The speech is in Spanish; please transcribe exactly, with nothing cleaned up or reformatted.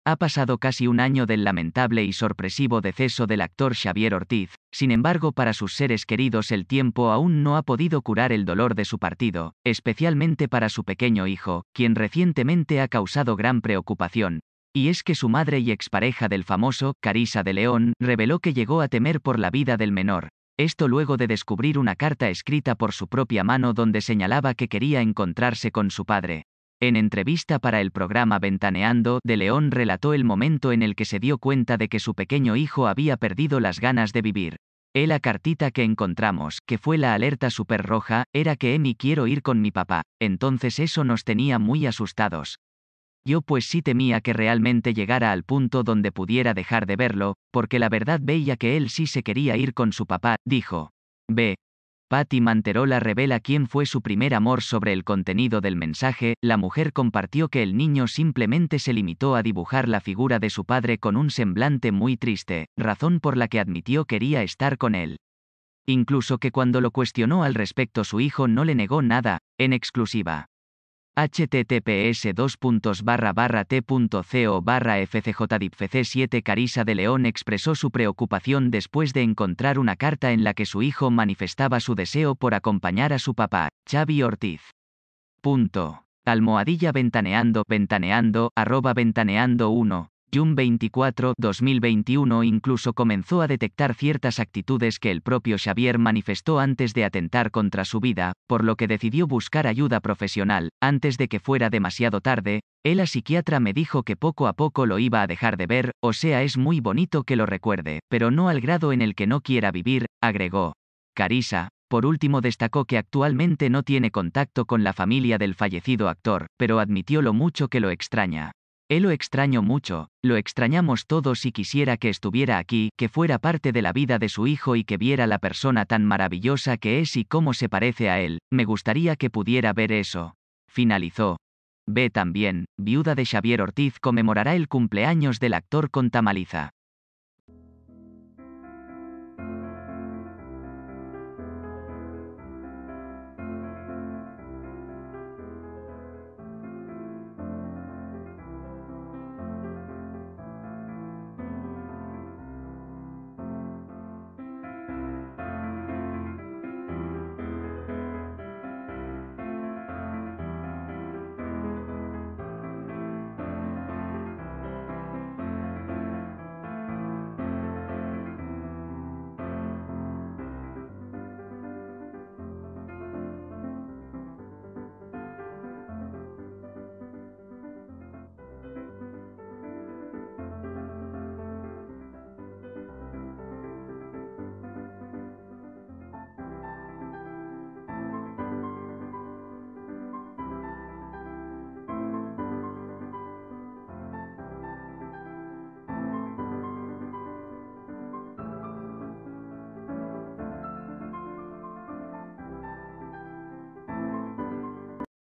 Ha pasado casi un año del lamentable y sorpresivo deceso del actor Xavier Ortiz, sin embargo para sus seres queridos el tiempo aún no ha podido curar el dolor de su partido, especialmente para su pequeño hijo, quien recientemente ha causado gran preocupación. Y es que su madre y expareja del famoso, Carissa de León, reveló que llegó a temer por la vida del menor. Esto luego de descubrir una carta escrita por su propia mano donde señalaba que quería encontrarse con su padre. En entrevista para el programa Ventaneando, de León relató el momento en el que se dio cuenta de que su pequeño hijo había perdido las ganas de vivir. "E la cartita que encontramos, que fue la alerta súper roja, era que Emi quiero ir con mi papá, entonces eso nos tenía muy asustados. Yo pues sí temía que realmente llegara al punto donde pudiera dejar de verlo, porque la verdad veía que él sí se quería ir con su papá", dijo. B. Patti Manterola revela quién fue su primer amor. Sobre el contenido del mensaje, la mujer compartió que el niño simplemente se limitó a dibujar la figura de su padre con un semblante muy triste, razón por la que admitió quería estar con él. Incluso que cuando lo cuestionó al respecto su hijo no le negó nada, en exclusiva. https dos puntos barra barra t.co barra fcjdipfc siete Carissa de León expresó su preocupación después de encontrar una carta en la que su hijo manifestaba su deseo por acompañar a su papá, Xavi Ortiz. Punto. Almohadilla ventaneando, ventaneando, arroba ventaneando uno. June veinticuatro, dos mil veintiuno incluso comenzó a detectar ciertas actitudes que el propio Xavier manifestó antes de atentar contra su vida, por lo que decidió buscar ayuda profesional. Antes de que fuera demasiado tarde, la psiquiatra me dijo que poco a poco lo iba a dejar de ver, o sea es muy bonito que lo recuerde, pero no al grado en el que no quiera vivir, agregó. Carissa, por último destacó que actualmente no tiene contacto con la familia del fallecido actor, pero admitió lo mucho que lo extraña. Él lo extraño mucho, lo extrañamos todos y quisiera que estuviera aquí, que fuera parte de la vida de su hijo y que viera la persona tan maravillosa que es y cómo se parece a él, me gustaría que pudiera ver eso. Finalizó. B. También, viuda de Xavier Ortiz conmemorará el cumpleaños del actor con Tamaliza.